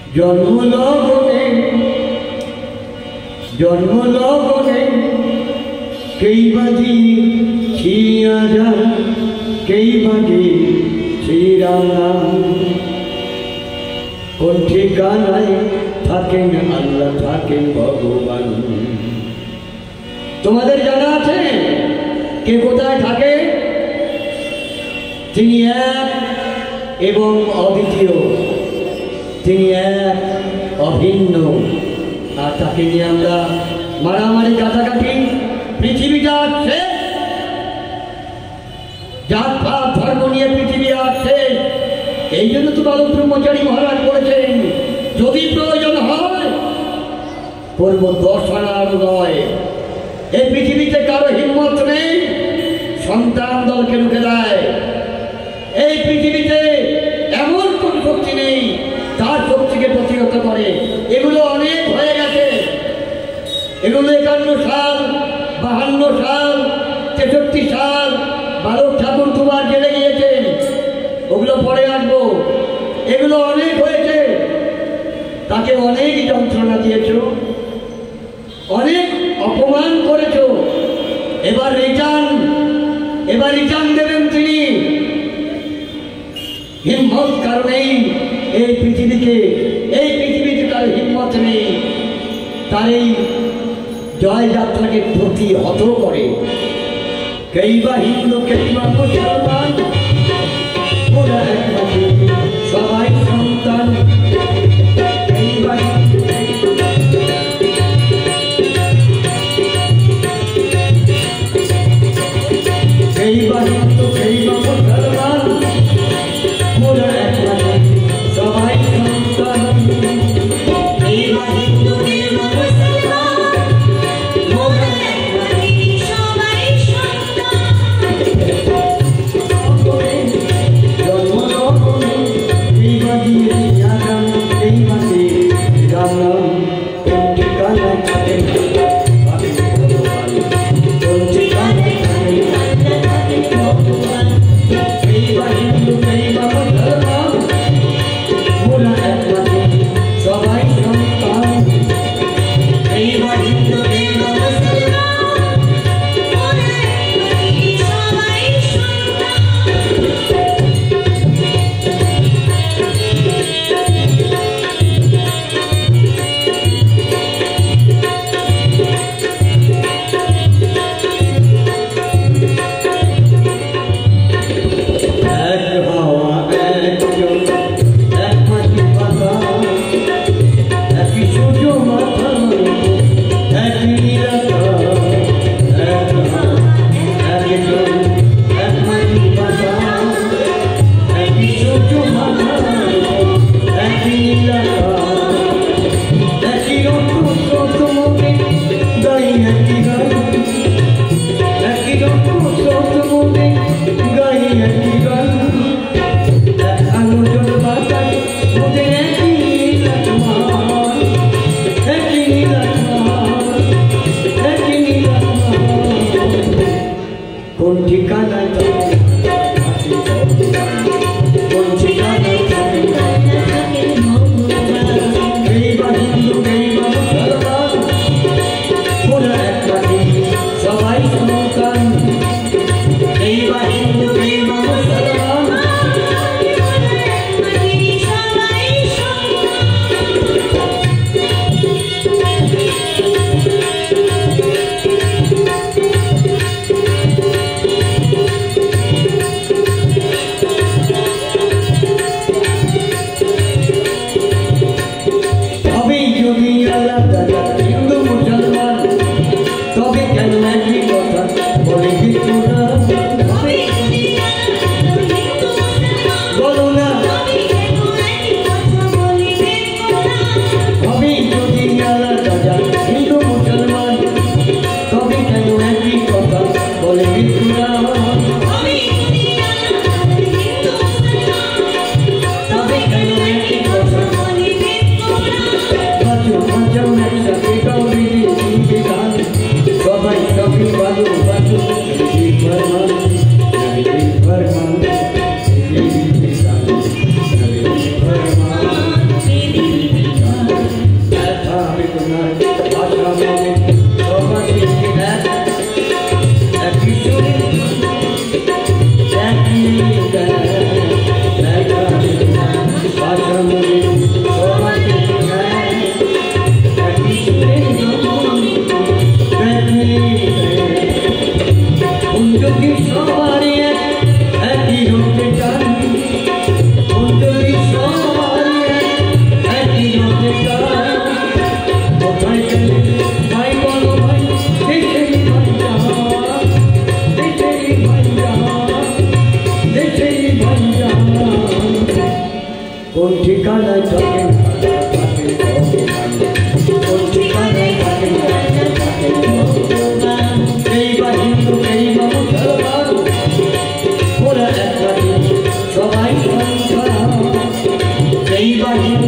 জন্মলগ্নে জন্মলগ্নে কেই বাজি ছিয়া যান, কেই বাজি শ্রীরাম নাম। কোন ঠিকানায় থাকেন আল্লাহ, থাকেন ভগবান। তোমাদের জানা আছে কে কোথায় থাকে? তিনি এক এবং অদ্বিতীয়, তিনি এক অভিন্ন। আর তাকে নিয়ে আমরা মারামারি কাটাকাটি, পৃথিবীটা আছে জাত পাত ধর্ম নিয়ে পৃথিবী আছে। এই জন্য তো বালক ব্রহ্মচারী মহারাজ বলেছেন, যদি প্রয়োজন হয় করব 10 আনার নয়। এই পৃথিবীতে কারো হিম্মত নেই সন্তান দলকে রুখে দেয়। এই পৃথিবীতে এমন কোন শক্তি নেই তার শক্তিকে প্রতিহত করে। এগুলো অনেক হয়ে গেছে। এগুলো 51 সাল, 52 সাল, 63 সাল বালক ঠাকুর দুবার জেলে গিয়েছেন, ওগুলো পরে আসবো। এগুলো অনেক হয়েছে, তাকে অনেক যন্ত্রণা দিয়েছ, অনেক অপমান করেছ। এবার রিটার্ন দেবেন তিনি। হিম্মত কারণেই এই পৃথিবীতে তার হিম্মত নেই, তার এই জয়যাত্রাকে প্রতিহত করে। কেই বা হিন্দু, কেই বা মুসলমান, ওরা একমাত্র সবাই সন্তান। কেই বা হিন্দু, কেই বা মুসলমান, ওরা একমাত্র সবাই সন্তান। কেই বা হিন্দু, কেই বা মুসলমান, ওরা একমাত্র সবাই সন্তান। কোন ঠিকানায় থাকেন কোন ঠিকানায় থাকেন এই বা হিন্দু এই বা মুসলমান ওরা একটা সবাই এই বা হিন্দু